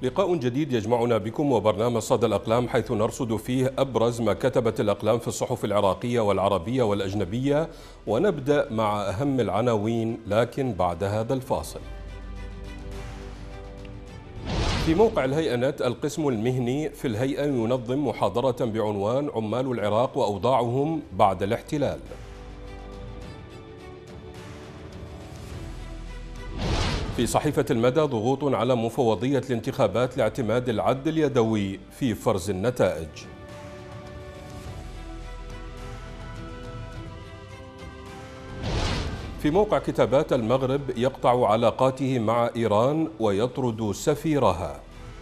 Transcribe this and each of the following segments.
لقاء جديد يجمعنا بكم وبرنامج صدى الأقلام، حيث نرصد فيه أبرز ما كتبت الأقلام في الصحف العراقية والعربية والأجنبية، ونبدأ مع أهم العناوين لكن بعد هذا الفاصل. في موقع الهيئة نت، القسم المهني في الهيئة ينظم محاضرة بعنوان عمال العراق وأوضاعهم بعد الاحتلال. في صحيفة المدى، ضغوط على مفوضية الانتخابات لاعتماد العد اليدوي في فرز النتائج. في موقع كتابات، المغرب يقطع علاقاته مع إيران ويطرد سفيرها.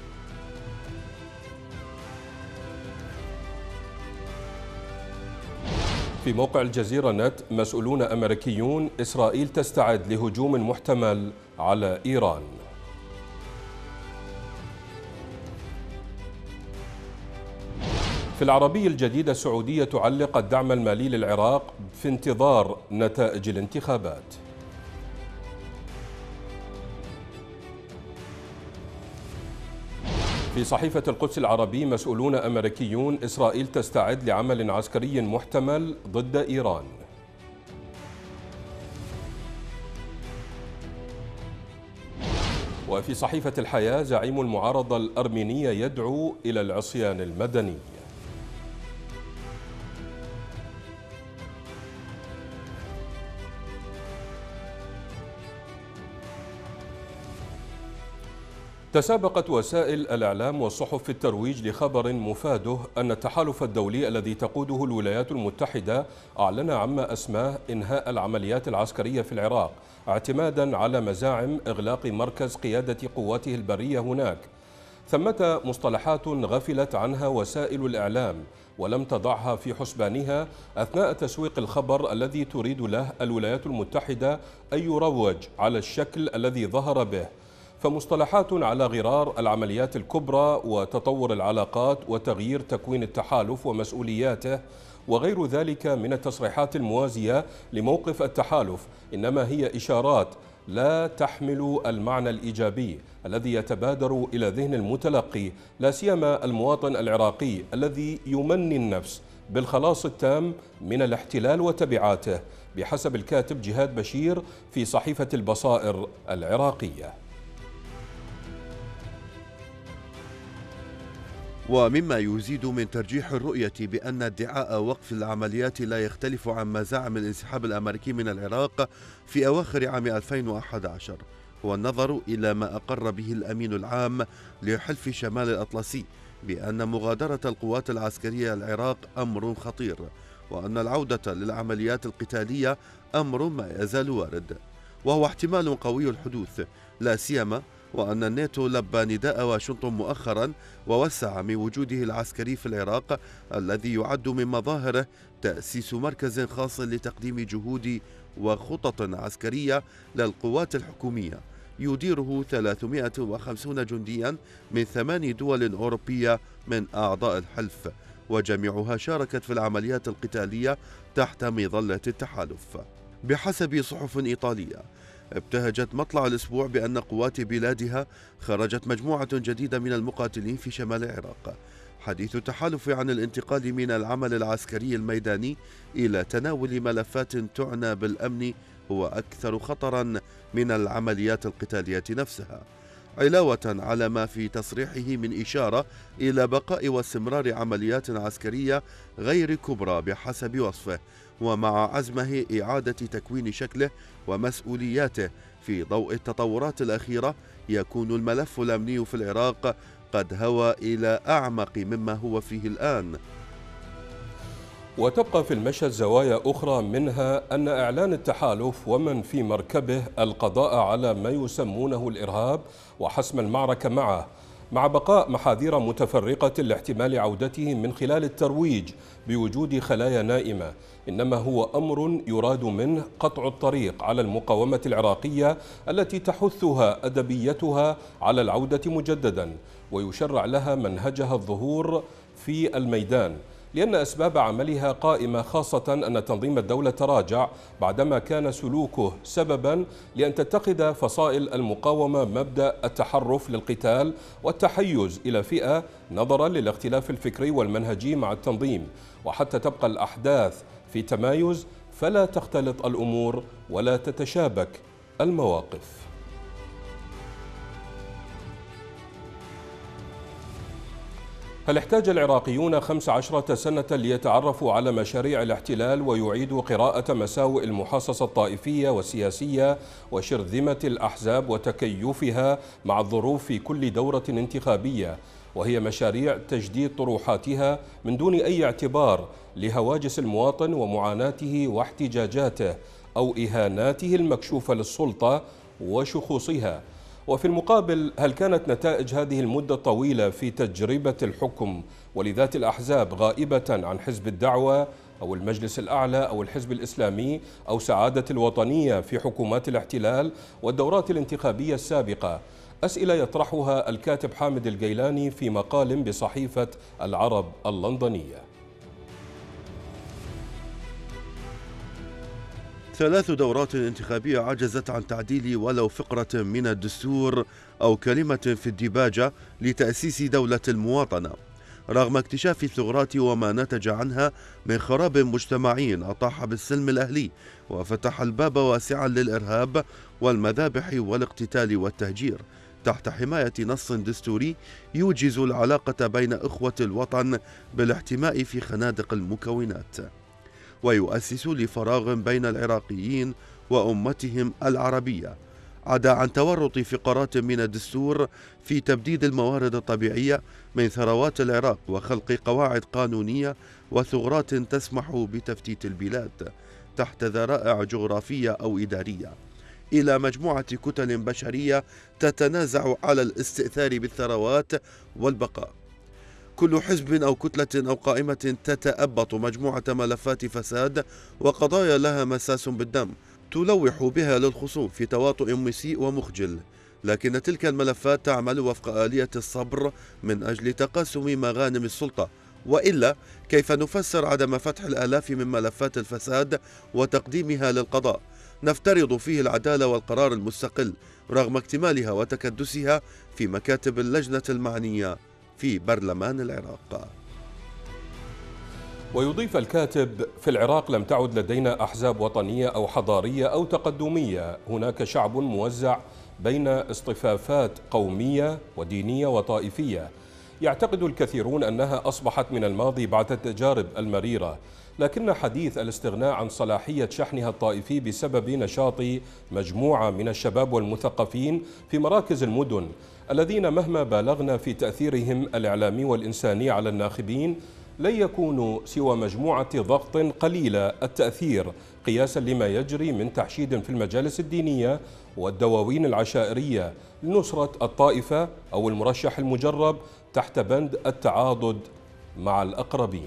في موقع الجزيرة نت، مسؤولون أمريكيون: إسرائيل تستعد لهجوم محتمل على إيران. في العربية الجديدة، السعودية تعلق الدعم المالي للعراق في انتظار نتائج الانتخابات. في صحيفة القدس العربي، مسؤولون أمريكيون: إسرائيل تستعد لعمل عسكري محتمل ضد إيران. وفي صحيفة الحياة، زعيم المعارضة الأرمينية يدعو إلى العصيان المدني. تسابقت وسائل الإعلام والصحف في الترويج لخبر مفاده أن التحالف الدولي الذي تقوده الولايات المتحدة أعلن عما أسماه إنهاء العمليات العسكرية في العراق، اعتمادا على مزاعم إغلاق مركز قيادة قواته البرية هناك. ثمة مصطلحات غفلت عنها وسائل الإعلام ولم تضعها في حسبانها أثناء تسويق الخبر الذي تريد له الولايات المتحدة أن يروج على الشكل الذي ظهر به. فمصطلحات على غرار العمليات الكبرى وتطور العلاقات وتغيير تكوين التحالف ومسؤولياته وغير ذلك من التصريحات الموازية لموقف التحالف، إنما هي إشارات لا تحمل المعنى الإيجابي الذي يتبادر إلى ذهن المتلقي، لا سيما المواطن العراقي الذي يمني النفس بالخلاص التام من الاحتلال وتبعاته، بحسب الكاتب جهاد بشير في صحيفة البصائر العراقية. ومما يزيد من ترجيح الرؤية بأن ادعاء وقف العمليات لا يختلف عن مزاعم الانسحاب الأمريكي من العراق في أواخر عام 2011 هو النظر إلى ما أقر به الأمين العام لحلف شمال الأطلسي بأن مغادرة القوات العسكرية العراق أمر خطير، وأن العودة للعمليات القتالية أمر ما يزال وارد، وهو احتمال قوي الحدوث، لا سيما وأن الناتو لبى نداء واشنطن مؤخرا ووسع من وجوده العسكري في العراق، الذي يعد من مظاهره تأسيس مركز خاص لتقديم جهود وخطط عسكرية للقوات الحكومية يديره 350 جنديا من 8 دول أوروبية من أعضاء الحلف، وجميعها شاركت في العمليات القتالية تحت مظلة التحالف. بحسب صحف إيطالية، ابتهجت مطلع الأسبوع بأن قوات بلادها خرجت مجموعة جديدة من المقاتلين في شمال العراق، حديث التحالف عن الانتقال من العمل العسكري الميداني إلى تناول ملفات تعنى بالأمن هو أكثر خطرا من العمليات القتالية نفسها، علاوة على ما في تصريحه من إشارة إلى بقاء واستمرار عمليات عسكرية غير كبرى بحسب وصفه، ومع عزمه إعادة تكوين شكله ومسؤولياته في ضوء التطورات الأخيرة، يكون الملف الأمني في العراق قد هوى إلى أعمق مما هو فيه الآن. وتبقى في المشهد زوايا أخرى، منها أن إعلان التحالف ومن في مركبه القضاء على ما يسمونه الإرهاب وحسم المعركة معه، مع بقاء محاذير متفرقة لاحتمال عودته من خلال الترويج بوجود خلايا نائمة، إنما هو أمر يراد منه قطع الطريق على المقاومة العراقية التي تحثها أدبيتها على العودة مجددا، ويشرع لها منهجها الظهور في الميدان. لأن أسباب عملها قائمة، خاصة أن تنظيم الدولة تراجع بعدما كان سلوكه سببا لأن تتخذ فصائل المقاومة مبدأ التحرف للقتال والتحيز إلى فئة نظرا للاختلاف الفكري والمنهجي مع التنظيم. وحتى تبقى الأحداث في تمايز فلا تختلط الأمور ولا تتشابك المواقف. هل احتاج العراقيون 15 سنة ليتعرفوا على مشاريع الاحتلال ويعيدوا قراءة مساوئ المحاصصة الطائفية والسياسية وشرذمة الأحزاب وتكيفها مع الظروف في كل دورة انتخابية، وهي مشاريع تجديد طروحاتها من دون أي اعتبار لهواجس المواطن ومعاناته واحتجاجاته أو إهاناته المكشوفة للسلطة وشخوصها؟ وفي المقابل، هل كانت نتائج هذه المدة الطويلة في تجربة الحكم ولذات الأحزاب غائبة عن حزب الدعوة أو المجلس الأعلى أو الحزب الإسلامي أو سعادة الوطنية في حكومات الاحتلال والدورات الانتخابية السابقة؟ أسئلة يطرحها الكاتب حامد الجيلاني في مقال بصحيفة العرب اللندنية. 3 دورات انتخابية عجزت عن تعديل ولو فقرة من الدستور أو كلمة في الديباجة لتأسيس دولة المواطنة، رغم اكتشاف الثغرات وما نتج عنها من خراب مجتمعي أطاح بالسلم الأهلي وفتح الباب واسعا للإرهاب والمذابح والاقتتال والتهجير تحت حماية نص دستوري يوجز العلاقة بين إخوة الوطن بالاحتماء في خنادق المكونات، ويؤسس لفراغ بين العراقيين وأمتهم العربية، عدا عن تورط فقرات من الدستور في تبديد الموارد الطبيعية من ثروات العراق وخلق قواعد قانونية وثغرات تسمح بتفتيت البلاد تحت ذرائع جغرافية أو إدارية إلى مجموعة كتل بشرية تتنازع على الاستئثار بالثروات والبقاء. كل حزب أو كتلة أو قائمة تتأبط مجموعة ملفات فساد وقضايا لها مساس بالدم تلوح بها للخصوم في تواطؤ مسيء ومخجل، لكن تلك الملفات تعمل وفق آلية الصبر من أجل تقاسم مغانم السلطة، وإلا كيف نفسر عدم فتح الآلاف من ملفات الفساد وتقديمها للقضاء نفترض فيه العدالة والقرار المستقل رغم اكتمالها وتكدسها في مكاتب اللجنة المعنية في برلمان العراق؟ ويضيف الكاتب: في العراق لم تعد لدينا أحزاب وطنية أو حضارية أو تقدمية، هناك شعب موزع بين اصطفافات قومية ودينية وطائفية. يعتقد الكثيرون أنها أصبحت من الماضي بعد التجارب المريرة، لكن حديث الاستغناء عن صلاحية شحنها الطائفي بسبب نشاط مجموعة من الشباب والمثقفين في مراكز المدن الذين مهما بالغنا في تأثيرهم الإعلامي والإنساني على الناخبين لن يكونوا سوى مجموعة ضغط قليلة التأثير قياسا لما يجري من تحشيد في المجالس الدينية والدواوين العشائرية لنصرة الطائفة أو المرشح المجرب تحت بند التعاضد مع الأقربين.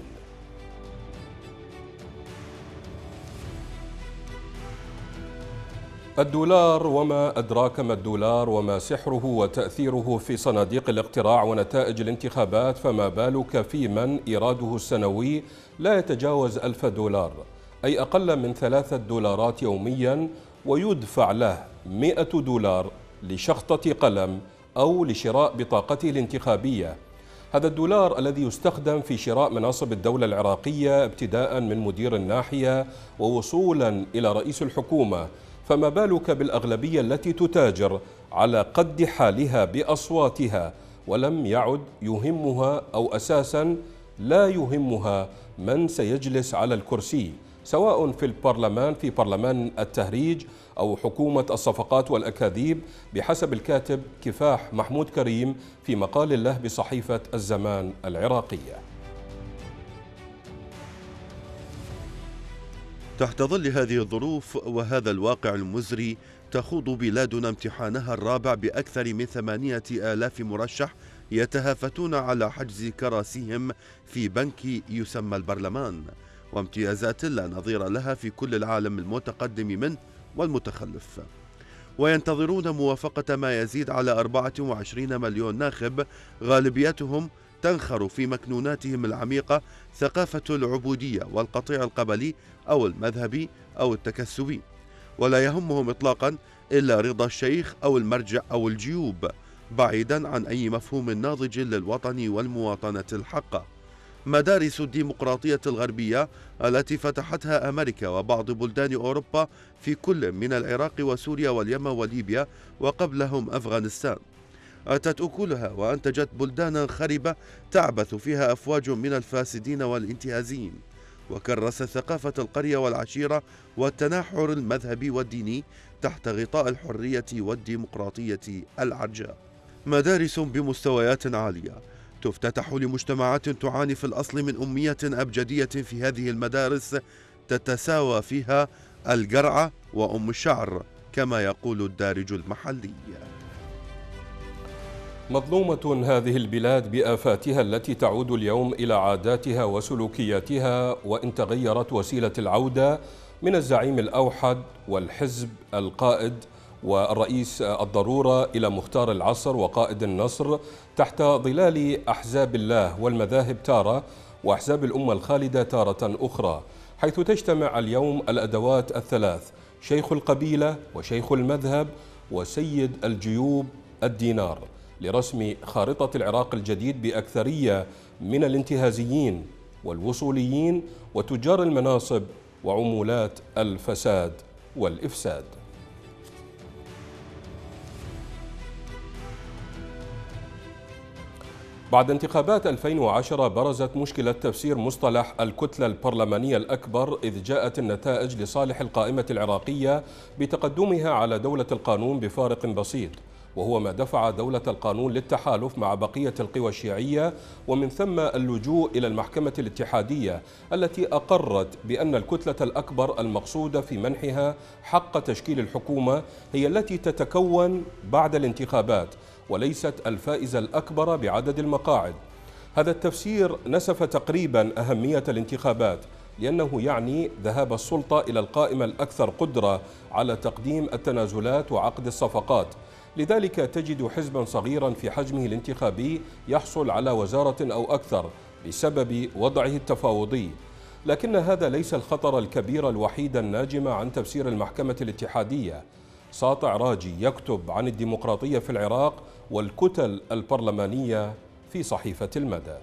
الدولار وما أدراك ما الدولار وما سحره وتأثيره في صناديق الاقتراع ونتائج الانتخابات، فما بالك في من إيراده السنوي لا يتجاوز $1000، أي أقل من $3 يوميا، ويدفع له $100 لشخطة قلم أو لشراء بطاقته الانتخابية. هذا الدولار الذي يستخدم في شراء مناصب الدولة العراقية ابتداء من مدير الناحية ووصولا إلى رئيس الحكومة، فما بالك بالأغلبية التي تتاجر على قد حالها بأصواتها ولم يعد يهمها أو أساسا لا يهمها من سيجلس على الكرسي، سواء في برلمان التهريج أو حكومة الصفقات والأكاذيب، بحسب الكاتب كفاح محمود كريم في مقال له بصحيفة الزمان العراقية. تحت ظل هذه الظروف وهذا الواقع المزري تخوض بلادنا امتحانها الرابع بأكثر من 8000 مرشح يتهافتون على حجز كراسيهم في بنك يسمى البرلمان، وامتيازات لا نظير لها في كل العالم المتقدم منه والمتخلف، وينتظرون موافقة ما يزيد على 24 مليون ناخب غالبيتهم تنخر في مكنوناتهم العميقة ثقافة العبودية والقطيع القبلي أو المذهبي أو التكسبي، ولا يهمهم إطلاقا إلا رضا الشيخ أو المرجع أو الجيوب، بعيدا عن أي مفهوم ناضج للوطن والمواطنة الحقة. مدارس الديمقراطية الغربية التي فتحتها أمريكا وبعض بلدان أوروبا في كل من العراق وسوريا واليمن وليبيا وقبلهم أفغانستان أتت أكلها وأنتجت بلدانا خربة تعبث فيها أفواج من الفاسدين والانتهازيين، وكرست ثقافة القرية والعشيرة والتناحر المذهبي والديني تحت غطاء الحرية والديمقراطية العرجاء. مدارس بمستويات عالية تفتتح لمجتمعات تعاني في الأصل من أمية أبجدية. في هذه المدارس تتساوى فيها القرعة وأم الشعر كما يقول الدارج المحلي. مظلومة هذه البلاد بآفاتها التي تعود اليوم إلى عاداتها وسلوكياتها، وإن تغيرت وسيلة العودة من الزعيم الأوحد والحزب القائد والرئيس الضرورة إلى مختار العصر وقائد النصر تحت ظلال أحزاب الله والمذاهب تارة وأحزاب الأمة الخالدة تارة أخرى، حيث تجتمع اليوم الأدوات الثلاث: شيخ القبيلة وشيخ المذهب وسيد الجيوب الدينار، لرسم خارطة العراق الجديد بأكثرية من الانتهازيين والوصوليين وتجار المناصب وعمولات الفساد والإفساد. بعد انتخابات 2010 برزت مشكلة تفسير مصطلح الكتلة البرلمانية الأكبر، إذ جاءت النتائج لصالح القائمة العراقية بتقدمها على دولة القانون بفارق بسيط، وهو ما دفع دولة القانون للتحالف مع بقية القوى الشيعية، ومن ثم اللجوء إلى المحكمة الاتحادية التي أقرت بأن الكتلة الأكبر المقصودة في منحها حق تشكيل الحكومة هي التي تتكون بعد الانتخابات وليست الفائزة الأكبر بعدد المقاعد. هذا التفسير نسف تقريبا أهمية الانتخابات، لأنه يعني ذهاب السلطة إلى القائمة الأكثر قدرة على تقديم التنازلات وعقد الصفقات. لذلك تجد حزبا صغيرا في حجمه الانتخابي يحصل على وزارة أو أكثر بسبب وضعه التفاوضي. لكن هذا ليس الخطر الكبير الوحيد الناجم عن تفسير المحكمة الاتحادية. ساطع راجي يكتب عن الديمقراطية في العراق والكتل البرلمانية في صحيفة المدى.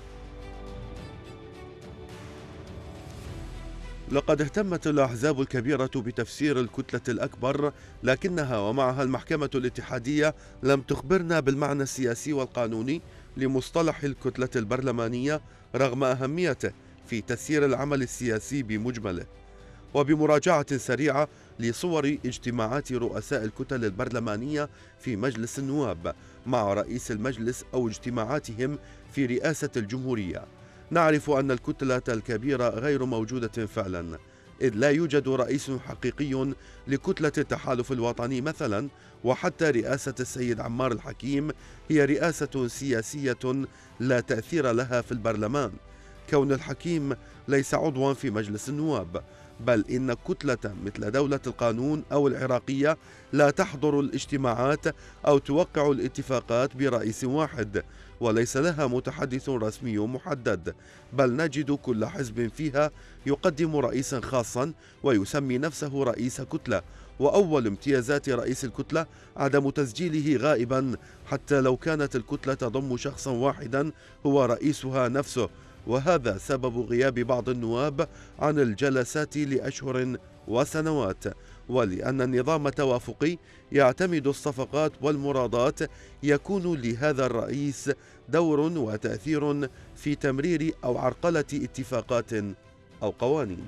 لقد اهتمت الأحزاب الكبيرة بتفسير الكتلة الأكبر، لكنها ومعها المحكمة الاتحادية لم تخبرنا بالمعنى السياسي والقانوني لمصطلح الكتلة البرلمانية رغم أهميته في تسيير العمل السياسي بمجمله. وبمراجعة سريعة لصور اجتماعات رؤساء الكتل البرلمانية في مجلس النواب مع رئيس المجلس أو اجتماعاتهم في رئاسة الجمهورية، نعرف أن الكتلة الكبيرة غير موجودة فعلا، إذ لا يوجد رئيس حقيقي لكتلة التحالف الوطني مثلا، وحتى رئاسة السيد عمار الحكيم هي رئاسة سياسية لا تأثير لها في البرلمان، كون الحكيم ليس عضوا في مجلس النواب، بل إن كتلة مثل دولة القانون أو العراقية لا تحضر الاجتماعات أو توقع الاتفاقات برئيس واحد، وليس لها متحدث رسمي محدد، بل نجد كل حزب فيها يقدم رئيسا خاصا ويسمي نفسه رئيس كتلة، وأول امتيازات رئيس الكتلة عدم تسجيله غائبا حتى لو كانت الكتلة تضم شخصا واحدا هو رئيسها نفسه، وهذا سبب غياب بعض النواب عن الجلسات لأشهر وسنوات، ولأن النظام التوافقي يعتمد الصفقات والمراضات يكون لهذا الرئيس دور وتأثير في تمرير أو عرقلة اتفاقات أو قوانين.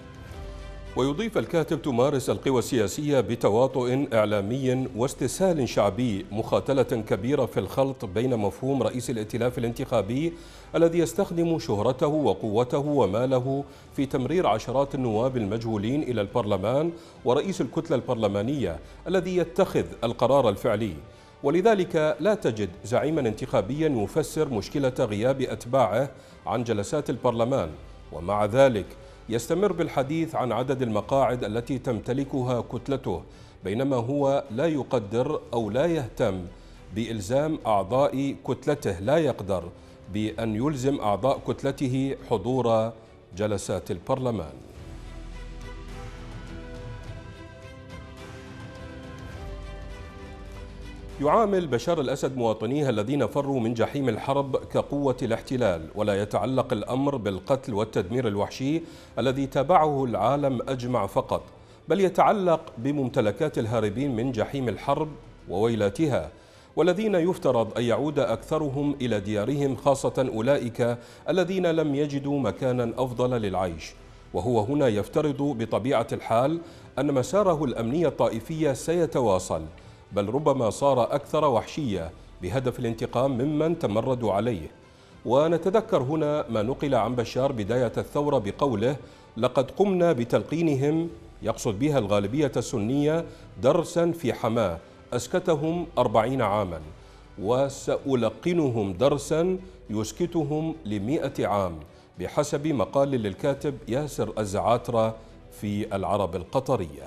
ويضيف الكاتب: تمارس القوى السياسية بتواطؤ إعلامي واستسهال شعبي مخاتلة كبيرة في الخلط بين مفهوم رئيس الائتلاف الانتخابي الذي يستخدم شهرته وقوته وماله في تمرير عشرات النواب المجهولين إلى البرلمان، ورئيس الكتلة البرلمانية الذي يتخذ القرار الفعلي. ولذلك لا تجد زعيما انتخابيا يفسر مشكلة غياب أتباعه عن جلسات البرلمان، ومع ذلك يستمر بالحديث عن عدد المقاعد التي تمتلكها كتلته، بينما هو لا يقدر أو لا يهتم بإلزام أعضاء كتلته، لا يقدر بأن يلزم أعضاء كتلته حضور جلسات البرلمان. يعامل بشار الأسد مواطنيه الذين فروا من جحيم الحرب كقوة الاحتلال، ولا يتعلق الأمر بالقتل والتدمير الوحشي الذي تابعه العالم أجمع فقط، بل يتعلق بممتلكات الهاربين من جحيم الحرب وويلاتها، والذين يفترض أن يعود أكثرهم إلى ديارهم، خاصة أولئك الذين لم يجدوا مكانا أفضل للعيش. وهو هنا يفترض بطبيعة الحال أن مساره الأمنية الطائفية سيتواصل، بل ربما صار أكثر وحشية بهدف الانتقام ممن تمردوا عليه. ونتذكر هنا ما نقل عن بشار بداية الثورة بقوله: لقد قمنا بتلقينهم، يقصد بها الغالبية السنية، درسا في حماة أسكتهم 40 عاما، وسألقنهم درسا يسكتهم ل100 عام، بحسب مقال للكاتب ياسر الزعاترة في العرب القطرية.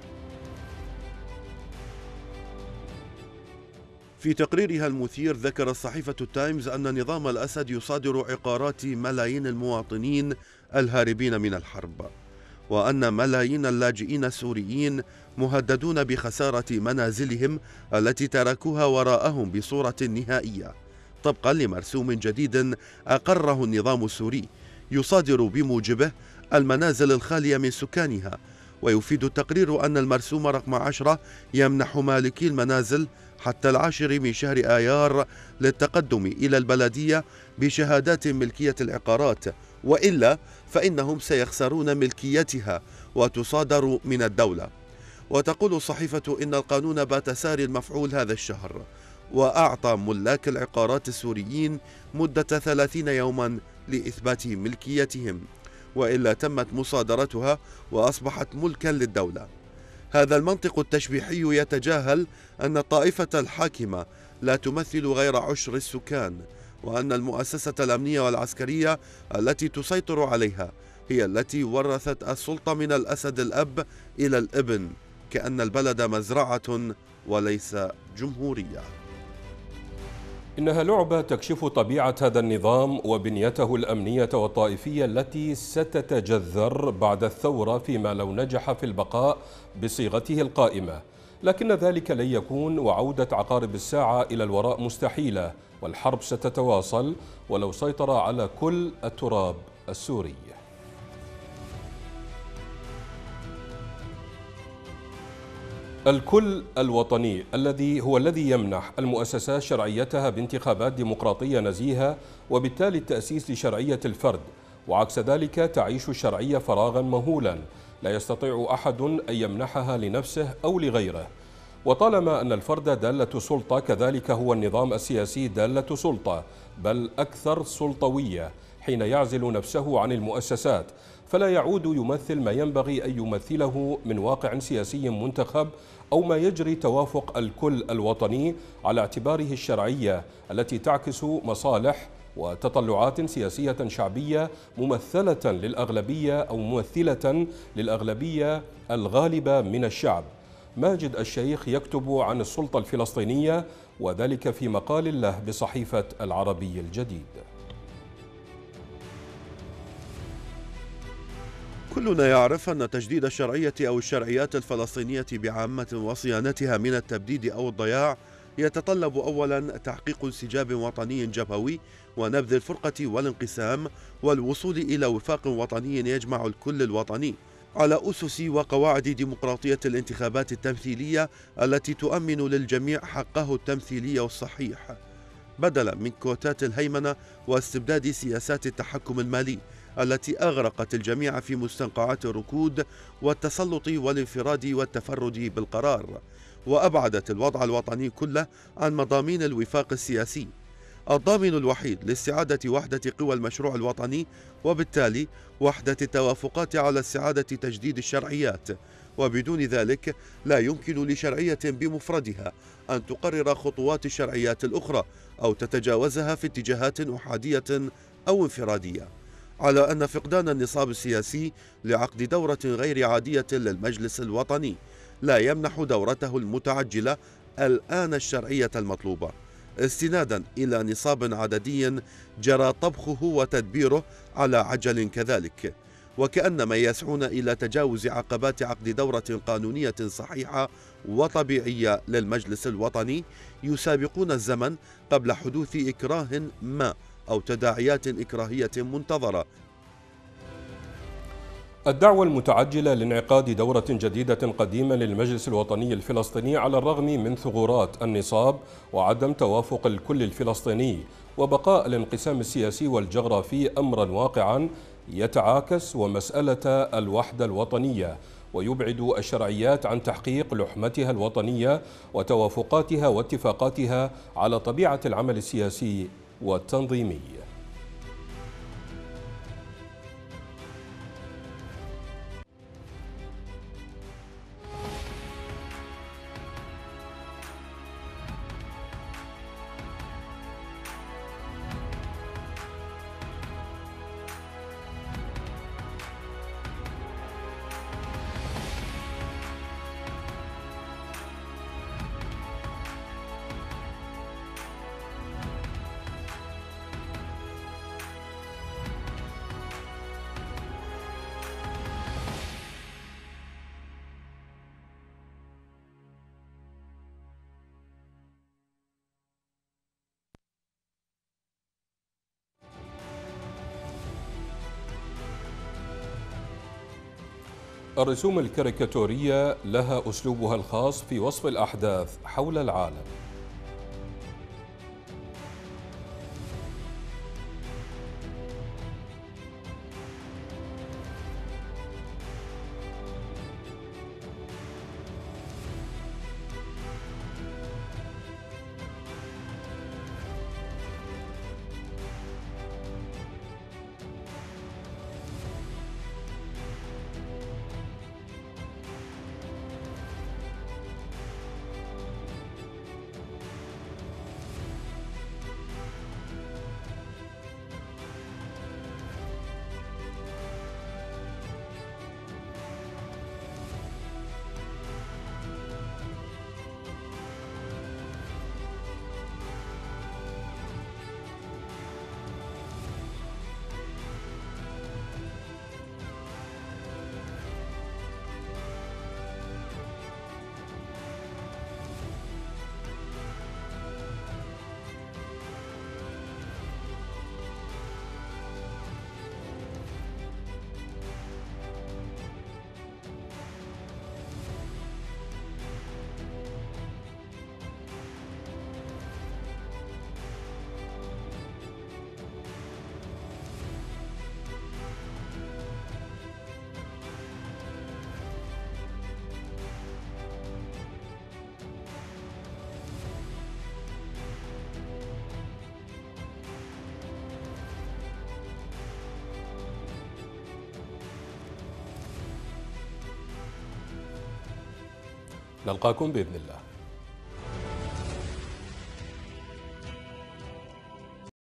في تقريرها المثير ذكرت صحيفة التايمز أن نظام الأسد يصادر عقارات ملايين المواطنين الهاربين من الحرب، وأن ملايين اللاجئين السوريين مهددون بخسارة منازلهم التي تركوها وراءهم بصورة نهائية، طبقا لمرسوم جديد أقره النظام السوري يصادر بموجبه المنازل الخالية من سكانها. ويفيد التقرير أن المرسوم رقم 10 يمنح مالكي المنازل حتى 10 من شهر آيار للتقدم إلى البلدية بشهادات ملكية العقارات، وإلا فإنهم سيخسرون ملكيتها وتصادر من الدولة. وتقول الصحيفة إن القانون بات ساري المفعول هذا الشهر، وأعطى ملاك العقارات السوريين مدة 30 يوما لإثبات ملكيتهم، وإلا تمت مصادرتها وأصبحت ملكا للدولة. هذا المنطق التشبيحي يتجاهل أن الطائفة الحاكمة لا تمثل غير عشر السكان، وأن المؤسسة الأمنية والعسكرية التي تسيطر عليها هي التي ورثت السلطة من الأسد الأب إلى الابن، كأن البلد مزرعة وليس جمهورية. إنها لعبة تكشف طبيعة هذا النظام وبنيته الأمنية والطائفية التي ستتجذر بعد الثورة، فيما لو نجح في البقاء بصيغته القائمة. لكن ذلك لن يكون، وعودة عقارب الساعة إلى الوراء مستحيلة، والحرب ستتواصل ولو سيطر على كل التراب السوري. الكل الوطني هو الذي يمنح المؤسسات شرعيتها بانتخابات ديمقراطية نزيهة، وبالتالي التأسيس لشرعية الفرد، وعكس ذلك تعيش الشرعية فراغا مهولا لا يستطيع أحد أن يمنحها لنفسه أو لغيره. وطالما أن الفرد دالة سلطة، كذلك هو النظام السياسي دالة سلطة، بل أكثر سلطوية حين يعزل نفسه عن المؤسسات، فلا يعود يمثل ما ينبغي أن يمثله من واقع سياسي منتخب أو ما يجري توافق الكل الوطني على اعتباره الشرعية التي تعكس مصالح وتطلعات سياسية شعبية ممثلة للأغلبية أو ممثلة للأغلبية الغالبة من الشعب. ماجد الشيخ يكتب عن السلطة الفلسطينية، وذلك في مقال له بصحيفة العربي الجديد. كلنا يعرف أن تجديد الشرعية أو الشرعيات الفلسطينية بعامة وصيانتها من التبديد أو الضياع يتطلب أولا تحقيق انسجام وطني جبهوي، ونبذ الفرقة والانقسام، والوصول إلى وفاق وطني يجمع الكل الوطني على أسس وقواعد ديمقراطية الانتخابات التمثيلية التي تؤمن للجميع حقه التمثيلي والصحيح، بدلا من كوتات الهيمنة واستبداد سياسات التحكم المالي التي أغرقت الجميع في مستنقعات الركود والتسلط والانفراد والتفرد بالقرار، وأبعدت الوضع الوطني كله عن مضامين الوفاق السياسي، الضامن الوحيد لاستعادة وحدة قوى المشروع الوطني، وبالتالي وحدة التوافقات على استعادة تجديد الشرعيات. وبدون ذلك لا يمكن لشرعية بمفردها أن تقرر خطوات الشرعيات الأخرى أو تتجاوزها في اتجاهات أحادية أو انفرادية، على أن فقدان النصاب السياسي لعقد دورة غير عادية للمجلس الوطني لا يمنح دورته المتعجلة الآن الشرعية المطلوبة، استنادا إلى نصاب عددي جرى طبخه وتدبيره على عجل كذلك، وكأنما يسعون إلى تجاوز عقبات عقد دورة قانونية صحيحة وطبيعية للمجلس الوطني، يسابقون الزمن قبل حدوث إكراه ما أو تداعيات إكراهية منتظرة. الدعوة المتعجلة لانعقاد دورة جديدة قديمة للمجلس الوطني الفلسطيني على الرغم من ثغرات النصاب وعدم توافق الكل الفلسطيني وبقاء الانقسام السياسي والجغرافي أمرا واقعا يتعاكس ومسألة الوحدة الوطنية، ويبعد الشرعيات عن تحقيق لحمتها الوطنية وتوافقاتها واتفاقاتها على طبيعة العمل السياسي والتنظيمي. الرسوم الكاريكاتورية لها أسلوبها الخاص في وصف الأحداث حول العالم. نلقاكم بإذن الله.